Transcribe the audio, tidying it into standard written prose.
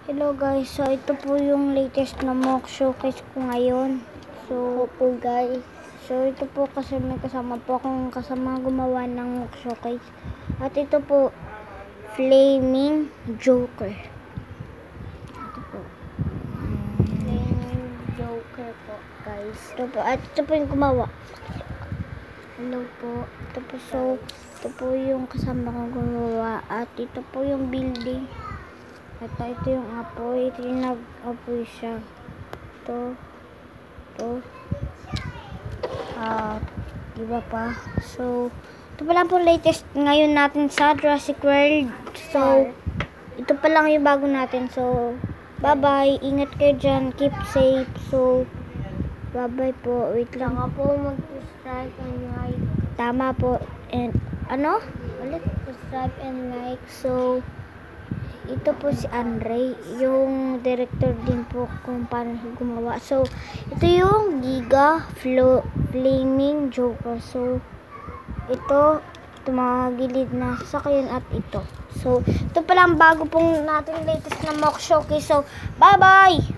Hello guys, so ito po yung latest na mock showcase ko ngayon. So po guys, so ito po kasi may kasama po akong kasama gumawa ng mock showcase. At ito po, Flaming Joker. Ito po. Flaming Joker po guys. Ito po, at ito po yung gumawa. Hello po. Ito po, so ito po yung kasama kong gumawa. At ito po yung building. At ito yung apoy. Ito yung nag-apoy siya. Ito. Iba pa. So, ito pa lang po latest ngayon natin sa Jurassic World. So, ito pa lang yung bago natin. So, bye-bye. Ingat kayo dyan. Keep safe. So, bye-bye po. Wait lang. Saka po mag-subscribe and like. Tama po. And, ano? Ulit, subscribe and like. So, ito po si Andre, yung director din po kung paano siya gumawa. So, ito yung Giga Flaming Joker. So, ito mga gilid na sasakyan at ito. So, ito pa lang bago pong natin latest na mock showcase. So, bye-bye!